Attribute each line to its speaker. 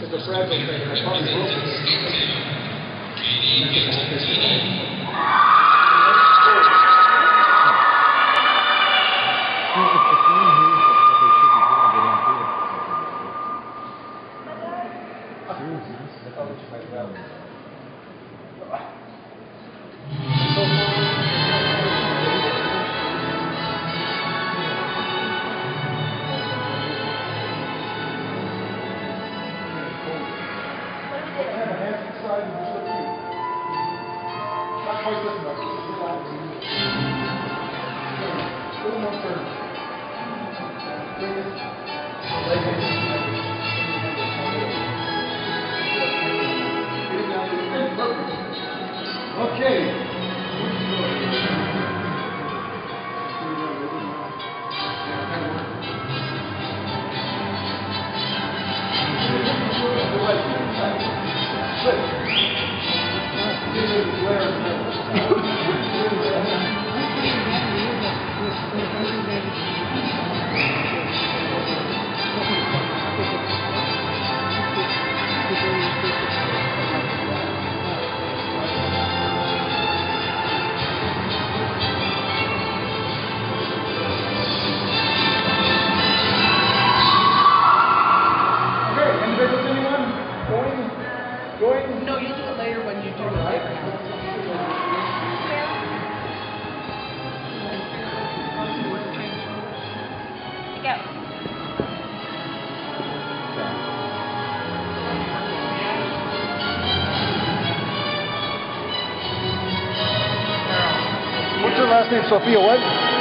Speaker 1: the fragile thing. I probably
Speaker 2: No, you'll do it later when you do it later.
Speaker 3: Go.
Speaker 1: What's her last name? Sophia what?